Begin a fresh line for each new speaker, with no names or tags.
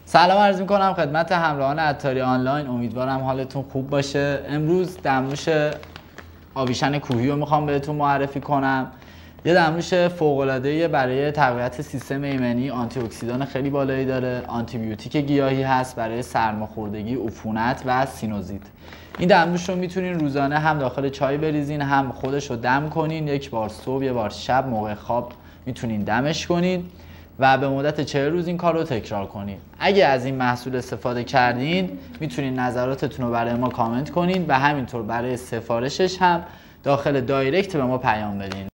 سلام عرض میکنم خدمت همراهان عطاری آنلاین. امیدوارم حالتون خوب باشه. امروز دمنوش آویشن کوهی رو میخوام بهتون معرفی کنم. یه دمنوش فوق العاده برای تقویت سیستم ایمنی، آنتی اکسیدان خیلی بالایی داره، آنتی بیوتیک گیاهی هست برای سرماخوردگی، عفونت و سینوزیت. این دمنوش رو میتونین روزانه هم داخل چای بریزین، هم خودش رو دم کنین. یک بار صبح، یک بار شب موقع خواب میتونین دمش کنین و به مدت 40 روز این کار رو تکرار کنید. اگه از این محصول استفاده کردین میتونین نظراتتون رو برای ما کامنت کنین و همینطور برای سفارشش هم داخل دایرکت به ما پیام بدین.